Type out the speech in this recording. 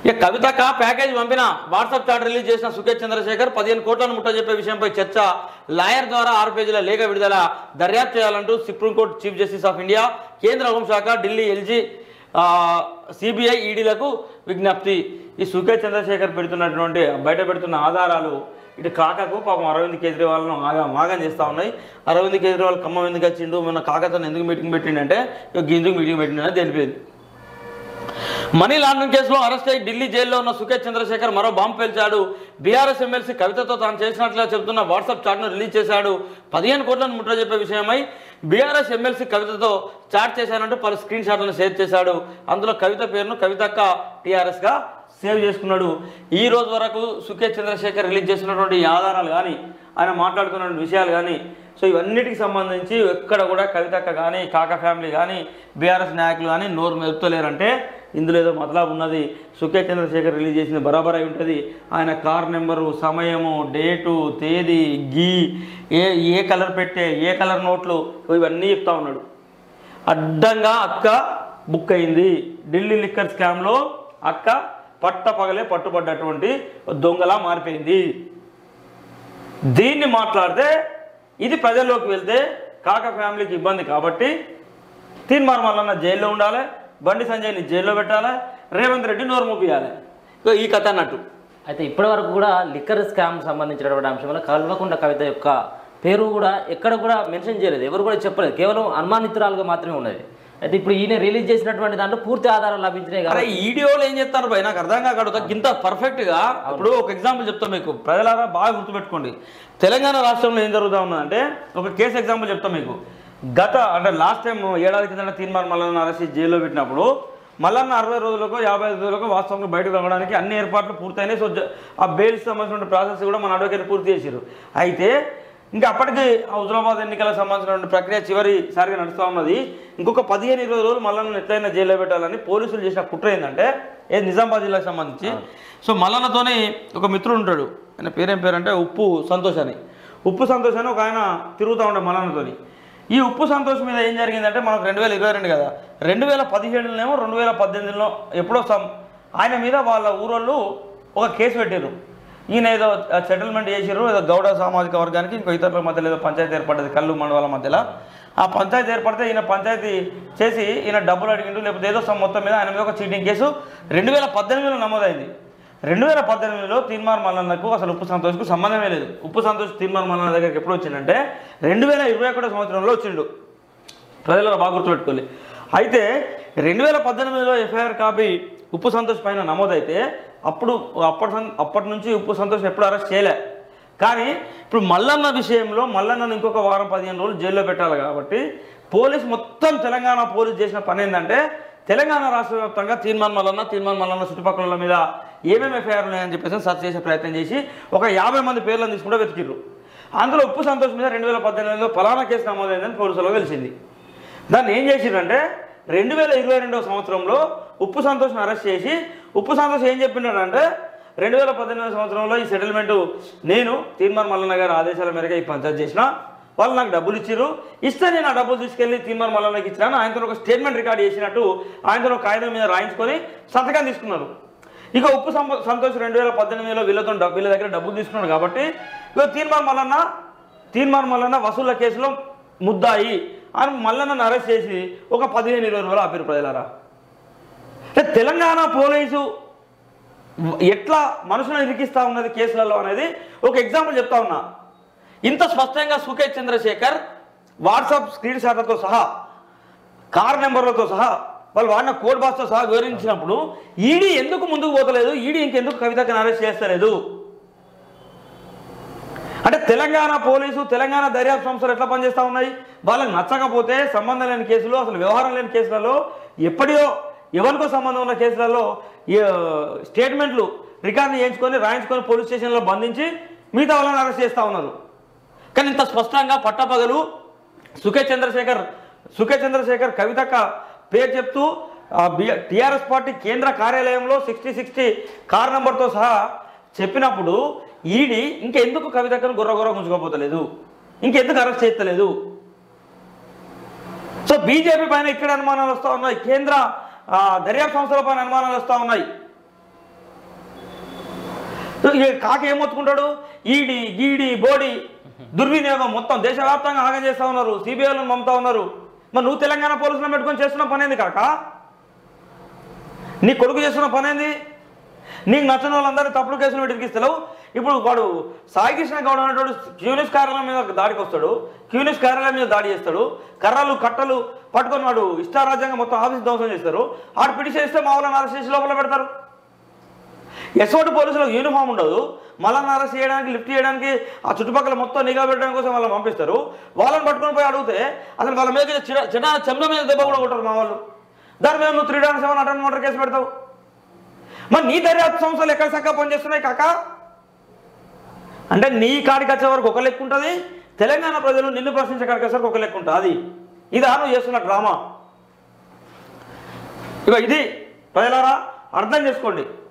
ఇక కవితక ప్యాకేజ్ పంపిన వాట్సాప్ చాట్ రిలీజ్ చేసిన సుకేష్ చంద్రశేఖర్ 15 కోట్లను ముట్టజెప్పే విషయంపై చర్చ, లాయర్ ద్వారా 6 పేజీల లేఖ విడుదల, దర్యాప్తు చేయాలంటూ supreme court chief justice of India, కేంద్ర హోంశాఖ, ఢిల్లీ ఎల్జీ, సిబిఐ, ఈడీలకు విజ్ఞప్తి. ఈ సుకేష్ చంద్రశేఖర్ పెడుతున్నటువంటి బయట పెడుతున్న ఆధారాలు ఇటు కాకకు పాపం అరవింద్ కేజ్రీవాల్ను మాగం చేస్తూ ఉన్నాయి. అరవింద్ కేజ్రీవాల్ ఖమ్మం ఎందుకు వచ్చిండు, మన కాకతో ఎందుకు మీటింగ్ పెట్టిండంటే ఎందుకు మీటింగ్ పెట్టిండని తెలిపింది. మనీ లాండరింగ్ కేసులో అరెస్ట్ అయ్యి ఢిల్లీ జైల్లో ఉన్న సుకేష్ చంద్రశేఖర్ మరో బాంబు పేల్చాడు. బీఆర్ఎస్ ఎమ్మెల్సీ కవితతో తాను చేసినట్లుగా చెబుతున్న వాట్సాప్ చాట్ను రిలీజ్ చేశాడు. 15 కోట్లను ముట్టజెప్పే విషయమై బీఆర్ఎస్ ఎమ్మెల్సీ కవితతో చాట్ చేశానంటూ పలు స్క్రీన్ షాట్లను షేర్ చేశాడు. అందులో కవిత పేరును కవితక్క టీఆర్ఎస్గా సేవ్ చేసుకున్నాడు. ఈ రోజు వరకు సుకేష్ చంద్రశేఖర్ రిలీజ్ చేసినటువంటి ఆధారాలు కానీ, ఆయన మాట్లాడుతున్న విషయాలు కానీ, సో ఇవన్నిటికి సంబంధించి ఎక్కడ కూడా కవితక్క కానీ, కాక ఫ్యామిలీ కానీ, బీఆర్ఎస్ నాయకులు కానీ నోరు మెరుపుతలేరంటే ఇందులో ఏదో మతలబు ఉన్నది. సుకేష్ చంద్రశేఖర్ రిలీజ్ చేసింది బరాబర్ అయి ఉంటుంది. ఆయన కార్ నెంబరు, సమయము, డేటు, తేదీ, ఏ కలర్ పెట్టే, ఏ కలర్ నోట్లు, ఇవన్నీ చెప్తా ఉన్నాడు. అడ్డంగా అక్క బుక్ అయింది. ఢిల్లీ లిక్కర్ స్కామ్లో అక్క పట్టపగలే పట్టుబడ్డటువంటి దొంగలా మారిపోయింది. దీన్ని మాట్లాడితే ఇది ప్రజల్లోకి వెళ్తే కాక ఫ్యామిలీకి ఇబ్బంది కాబట్టి తీన్మార్ మల్లన్న జైల్లో ఉండాలి, బండి సంజయ్ని జైల్లో పెట్టాలి, రేవంత్ రెడ్డి నోరు మూపియాలి. ఈ కథ అన్నట్టు. అయితే ఇప్పటి వరకు కూడా లిక్కర్ స్కామ్ సంబంధించినటువంటి అంశంలో కల్వకుంట్ల కవిత యొక్క పేరు కూడా ఎక్కడ కూడా మెన్షన్ చేయలేదు, ఎవరు కూడా చెప్పలేదు, కేవలం అనుమానితురాలుగా మాత్రమే ఉన్నది. అయితే ఇప్పుడు ఈయన రిలీజ్ చేసినటువంటి దాంట్లో పూర్తి ఆధారాలు లభించినాయి కదా. ఈడియోలు ఏం చెప్తారు భయ, నాకు అర్థం కాకూడదు ఇంత పర్ఫెక్ట్గా. ఇప్పుడు ఒక ఎగ్జాంపుల్ చెప్తాం మీకు, ప్రజలారా బాగా గుర్తుపెట్టుకోండి. తెలంగాణ రాష్ట్రంలో ఏం జరుగుతూ ఉన్నదంటే ఒక కేసు ఎగ్జాంపుల్ చెప్తాం మీకు. అంటే లాస్ట్ టైం ఏడాది కింద తీన్మార్ మల్లన్న అరెస్ట్ జైల్లో పెట్టినప్పుడు మల్లన్న 60 రోజులకు 55 రోజులకు వాస్తవంగా బయటకు రావడానికి అన్ని ఏర్పాట్లు పూర్తయినాయి. సో ఆ బెయిల్స్ సంబంధించిన ప్రాసెస్ కూడా మన అడ్వకేట్ పూర్తి చేశారు. అయితే ఇంకా అప్పటికి హుజరాబాద్ ఎన్నికలకు సంబంధించిన ప్రక్రియ చివరిసారిగా నడుస్తూ ఉన్నది. ఇంకొక 15-20 రోజులు మల్లన్న ఎట్లయినా జైల్లో పెట్టాలని పోలీసులు చేసిన కుట్ర ఏంటంటే, నిజామాబాద్ జిల్లాకు సంబంధించి. సో మల్లన్నతోని ఒక మిత్రుడు ఉంటాడు, ఆయన పేరేం పేరంటే ఉప్పు సంతోష్ అని. ఉప్పు సంతోష్ అని ఒక ఆయన తిరుగుతూ ఉంటాడు మల్లన్నతోని. ఈ ఉప్పు సంతోష్ మీద ఏం జరిగిందంటే, మనకు 2022 కదా, 2017లోనేమో 2018లో ఎప్పుడో ఆయన మీద వాళ్ళ ఊరోళ్ళు ఒక కేసు పెట్టారు. ఈయన ఏదో సెటిల్మెంట్ చేసారు, ఏదో గౌడ సామాజిక వర్గానికి ఇంకో ఇతరుల మధ్యలో ఏదో పంచాయతీ ఏర్పడ్డది కల్లు మండలాల మధ్యలో. ఆ పంచాయతీ ఏర్పడితే ఈయన పంచాయతీ చేసి ఈయన డబ్బులు అడిగిండు, లేకపోతే ఏదో మొత్తం మీద ఆయన మీద ఒక చీటింగ్ కేసు 2018లో నమోదైంది. 2018లో తీన్మార్ మల్లన్నకు అసలు ఉప్పు సంతోష్కు సంబంధమే లేదు. ఉప్పు సంతోష్ తీన్మార్ మల్లన్న దగ్గరికి ఎప్పుడు వచ్చిందంటే 2021 సంవత్సరంలో వచ్చిండు. ప్రజలలో బాగా గుర్తుపెట్టుకోవాలి. అయితే 2018లో ఎఫ్ఐఆర్ కాపీ ఉప్పు సంతోష్ పైన నమోదైతే అప్పటి నుంచి ఉప్పు సంతోష్ ఎప్పుడు అరెస్ట్ చేయలే. కానీ ఇప్పుడు మల్లన్న విషయంలో మల్లన్నను ఇంకొక వారం 15 రోజులు జైల్లో పెట్టాలి కాబట్టి మొత్తం తెలంగాణ పోలీసు చేసిన పని ఏంటంటే, తెలంగాణ రాష్ట్ర వ్యాప్తంగా తీన్మార్ మల్లన్న చుట్టుపక్కల మీద ఏమేమి ఎఫ్ఐఆర్ ఉన్నాయని చెప్పేసి సర్చ్ చేసే ప్రయత్నం చేసి ఒక 50 మంది పేర్లను తీసుకుంటే వెతికిర్రు. అందులో ఉప్పు సంతోష్ మీద 2018లో ఫలానా కేసు నమోదైందని పోలీసులకు తెలిసింది. దాన్ని ఏం చేసిందంటే 2022 సంవత్సరంలో ఉప్పు సంతోష్ని అరెస్ట్ చేసి, ఉప్పు సంతోష్ ఏం చెప్పినాడంటే 2018 సంవత్సరంలో ఈ సెటిల్మెంట్ నేను తీన్మార్ మల్లన్న గారి ఆదేశాల మేరకు ఈ పంచాయతీ చేసిన, వాళ్ళు నాకు డబ్బులు ఇచ్చిర్రు, ఇస్తే నేను ఆ డబ్బులు తీసుకెళ్ళి తీన్మార్ మల్లన్నకి ఇచ్చినాను, ఆయనతో ఒక స్టేట్మెంట్ రికార్డ్ చేసినట్టు ఆయనతో ఒక కాగితం మీద రాయించుకొని సంతకం తీసుకున్నారు. ఇక ఉప్పు సంతోష్ 2018లో వీళ్ళ దగ్గర డబ్బులు తీసుకున్నాడు కాబట్టి ఇక తీన్మార్ మల్లన్న వసూళ్ల కేసులో ముద్దాయి అని మల్లన్నను అరెస్ట్ చేసి ఒక 15-20 రోజులు ఆపిరు. ప్రజలారా, తెలంగాణ పోలీసు ఎట్లా మనుషులను ఇరికిస్తూ ఉన్నది కేసులలో అనేది ఒక ఎగ్జాంపుల్ చెప్తా ఉన్నా. ఇంత స్పష్టంగా సుకేష్ చంద్రశేఖర్ వాట్సాప్ స్క్రీన్ షాట్లతో సహా, కార్ నెంబర్లతో సహా, వాళ్ళు వాడిన కోడ్ బాక్స్తో సహా వివరించినప్పుడు ఈడీ ఎందుకు ముందుకు పోతలేదు, ఈడీ ఇంకెందుకు కవితను అరెస్ట్ చేస్తలేదు అంటే తెలంగాణ పోలీసు, తెలంగాణ దర్యాప్తు సంస్థలు ఎట్లా పనిచేస్తూ ఉన్నాయి? వాళ్ళకి నచ్చకపోతే సంబంధం లేని కేసులు, అసలు వ్యవహారం లేని కేసులలో, ఎప్పటియో ఎవరికో సంబంధం ఉన్న కేసులలో స్టేట్మెంట్లు రికార్డు చేయించుకొని రాయించుకొని పోలీస్ స్టేషన్లో బంధించి మిగతా వాళ్ళని అరెస్ట్ చేస్తూ ఉన్నారు. కానీ ఇంత స్పష్టంగా పట్టపగలు సుకేష్ చంద్రశేఖర్ కవితక్క పేరు చెప్తూ టీఆర్ఎస్ పార్టీ కేంద్ర కార్యాలయంలో 6060 కార్ నెంబర్తో సహా చెప్పినప్పుడు ఈడీ ఇంకెందుకు కవితక్కను గుర్ర గుంజుకోపోతలేదు, ఇంకెందుకు అరెస్ట్ చేస్తలేదు? సో బీజేపీ పైన ఇక్కడ అనుమానాలు వస్తూ ఉన్నాయి, కేంద్ర దర్యాప్తు సంస్థల పైన అనుమానాలు వస్తూ ఉన్నాయి. కాకి ఏం మొత్తుకుంటాడు? ఈడీ గీడి బోడి దుర్వినియోగం మొత్తం దేశవ్యాప్తంగా ఆగం చేస్తూ ఉన్నారు, సిబిఐలను పంపుతా ఉన్నారు. మరి నువ్వు తెలంగాణ పోలీసులను పెట్టుకొని చేస్తున్న పని ఏంది కాక? నీ కొడుకు చేస్తున్న పని ఏంది? నీకు నచ్చిన వాళ్ళందరూ తప్పుడు కేసులు పెట్టి ఇప్పుడు వాడు సాయి కృష్ణ గౌడ్ అనేటువంటి క్యూనిస్ కార్యాలయం మీద దాడికి వస్తాడు, క్యూనిస్ కార్యాలయం మీద దాడి చేస్తాడు, కర్రలు కట్టలు పట్టుకొని వాడు ఇష్టారాజ్యంగా మొత్తం ఆఫీస్ ధ్వంసం చేస్తారు. ఆడు పిటిషన్ ఇస్తే మా వాళ్ళని అరెస్ట్ చేసి లోపల పెడతారు. ఎస్ఓటి పోలీసులకు యూనిఫామ్ ఉండదు, మళ్ళీ అరెస్ట్ చేయడానికి లిఫ్ట్ చేయడానికి ఆ చుట్టుపక్కల మొత్తం నిఘా పెట్టడానికి కోసం వాళ్ళని పంపిస్తారు. వాళ్ళని పట్టుకొని పోయి అడిగితే అసలు వాళ్ళ మీద చెండ మీద దెబ్బ కూడా కొట్టారు మా వాళ్ళు. దాని మీద నువ్వు 3-7 అటెంప్ట్ మర్డర్ కేసు పెడతావు. మరి నీ దర్యాప్తు సంస్థలు ఎక్కడ చక్కగా పనిచేస్తున్నాయి కాక? అంటే నీ కాడికి వచ్చే వరకు ఒక లెక్క ఉంటుంది, తెలంగాణ ప్రజలు నిన్ను ప్రశ్నించే కాడికి వచ్చేసరికి ఒక లెక్క ఉంటుంది. ఇదా నువ్వు చేస్తున్న డ్రామా? ఇక ఇది ప్రజలారా అర్థం చేసుకోండి.